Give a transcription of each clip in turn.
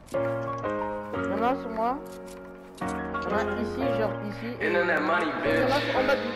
Il y en a sur moi. Il y en a ici, genre ici. Et il y en a en bas du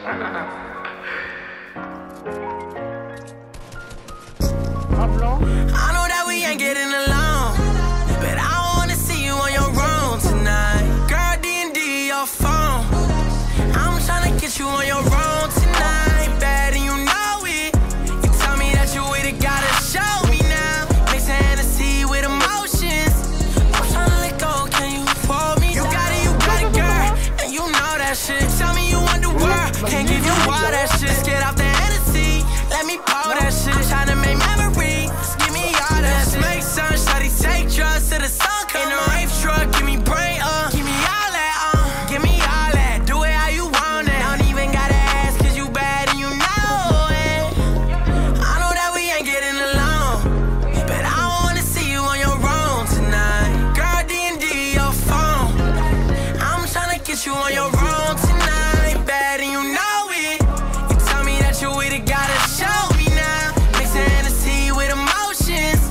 en blanc. I know that we ain't getting along, but I wanna see you on your room tonight. Girl, D&D, your phone. I'm tryna get you on your room tonight. Bad and you know it. You tell me that you with it, gotta show me now. Mix Hennessy with emotions. I'm tryna let go, can you hold me? You got it, girl, and you know that shit. Tell me you want the world, can't give you all that shit. Let's get off the Hennessy, let me pour that shit. I'm tryna make memories. Make sun, shawty, take drugs to the sun come. In the rave truck, give me brain give me all that give me all that. Do it how you want it. Don't even gotta ask, cause you bad and you know it. I know that we ain't getting along, but I wanna see you on your room tonight. Girl, D&D, your phone. I'm tryna get you on your room tonight. Bad and you know it. You tell me that you with it, gotta show me now. Mix Hennessy with emotions.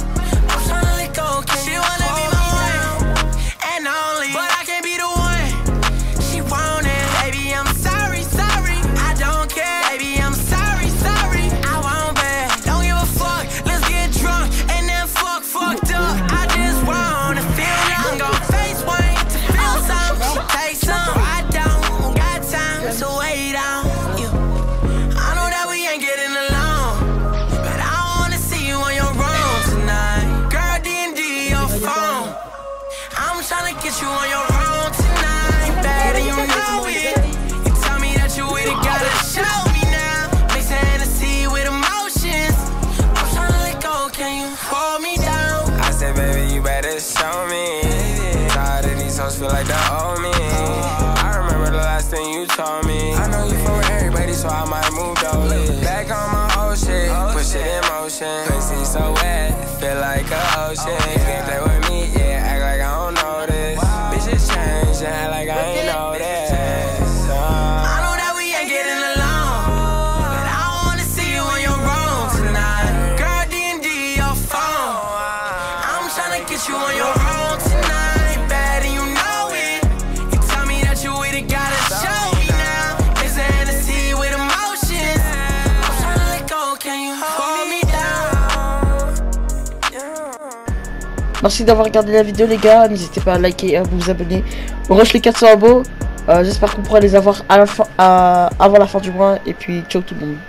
She wanna be my one and only, but I can't be the one. She want it, baby, I'm sorry, I don't care, baby, I'm sorry, I won't bet, don't give a fuck. Let's get drunk and then fucked up. I just wanna feel it. I'm gon' face one to feel some, take some. I don't got time to wait on you. I know that we ain't getting along, but I wanna see you on your room tonight. Phone. I'm tryna get you on your room tonight. Bad and you know it. You tell me that you with it, gotta show me now. Mix Hennessy with emotions. I'm tryna let go, can you hold me down? I said, baby, you better show me. Tired of these hoes feel like they owe me. I remember the last thing you told me. I know you fuck with everybody, so I might move those. Back on my old shit, push it in motion. Pussy so wet, feel like an ocean. You can't play with me, yeah, act like I don't know this. Bitches change, act like I ain't know this. I know that we ain't getting along, but I wanna see you on your room tonight. Girl, D&D, your phone. I'm tryna get you on your room tonight. Bad and you know it. You tell me that you with it, gotta show me now. Mix Hennessy with emotions. I'm tryna let go, can you hold me down? Merci d'avoir regardé la vidéo les gars, n'hésitez pas à liker et à vous abonner. On rush les 400 abos, j'espère qu'on pourra les avoir à la fin, avant la fin du mois et puis ciao tout le monde.